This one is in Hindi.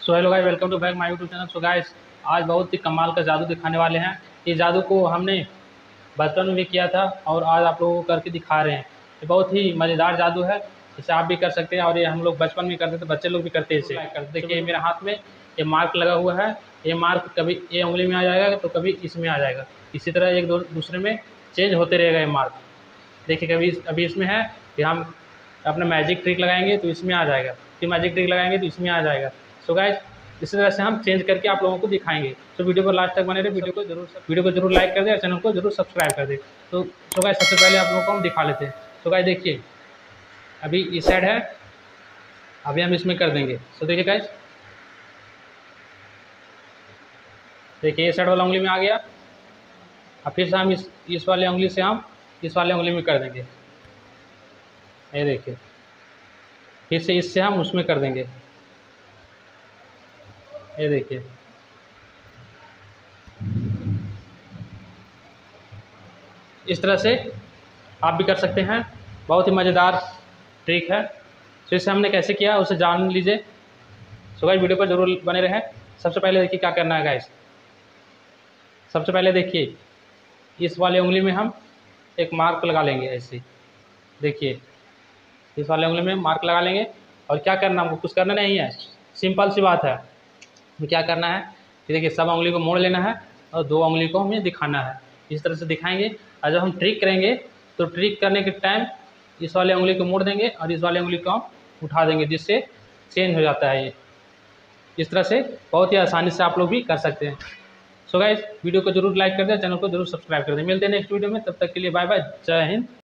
So hello guys, welcome to back my YouTube channel. So guys, आज बहुत ही कमाल का जादू दिखाने वाले हैं। ये जादू को हमने बचपन में भी किया था और आज आप लोगों को करके दिखा रहे हैं। ये बहुत ही मज़ेदार जादू है, इसे आप भी कर सकते हैं और ये हम लोग बचपन में करते थे, बच्चे लोग भी करते हैं इसे। देखिए मेरे हाथ में ये मार्क लगा हुआ है। ये मार्क कभी ये उंगली में आ जाएगा तो कभी इसमें आ जाएगा, इसी तरह एक दूसरे में चेंज होते रहेगा ये मार्क। देखिए कभी अभी इसमें है, फिर हम अपना मैजिक ट्रिक लगाएंगे तो इसमें आ जाएगा, फिर मैजिक ट्रिक लगाएंगे तो इसमें आ जाएगा। सो गाइस, इसी तरह से हम चेंज करके आप लोगों को दिखाएंगे। तो वीडियो को लास्ट तक बने रहे, वीडियो को जरूर लाइक कर दे और चैनल को जरूर सब्सक्राइब कर दे। तो सो गाइस, सबसे पहले आप लोगों को हम दिखा लेते हैं। सो गाइस देखिए, अभी इस साइड है, अभी हम इसमें कर देंगे। सो देखिए गाइस, देखिए ये साइड वाला उंगली में आ गया। अब फिर से हम इस वाले उंगली से हम इस वाले उंगली में कर देंगे। ये देखिए, फिर से इससे हम उसमें कर देंगे। ये देखिए, इस तरह से आप भी कर सकते हैं। बहुत ही मज़ेदार ट्रिक है। तो इसे हमने कैसे किया उसे जान लीजिए। सो गाइस, वीडियो पर जरूर बने रहें। सबसे पहले देखिए क्या करना है गाइस। सबसे पहले देखिए, इस वाले उंगली में हम एक मार्क लगा लेंगे ऐसे। देखिए इस वाले उंगली में मार्क लगा लेंगे और क्या करना, हमको कुछ करना नहीं है, सिंपल सी बात है। तो क्या करना है कि देखिए, सब उंगली को मोड़ लेना है और दो उंगली को हमें दिखाना है। इस तरह से दिखाएंगे और जब हम ट्रिक करेंगे तो ट्रिक करने के टाइम इस वाले उंगली को मोड़ देंगे और इस वाले उंगली को हम उठा देंगे, जिससे चेंज हो जाता है ये। इस तरह से बहुत ही आसानी से आप लोग भी कर सकते हैं। सो गाइस, वीडियो को जरूर लाइक कर दें, चैनल को जरूर सब्सक्राइब कर दें। मिलते हैं नेक्स्ट वीडियो में, तब तक के लिए बाय बाय, जय हिंद।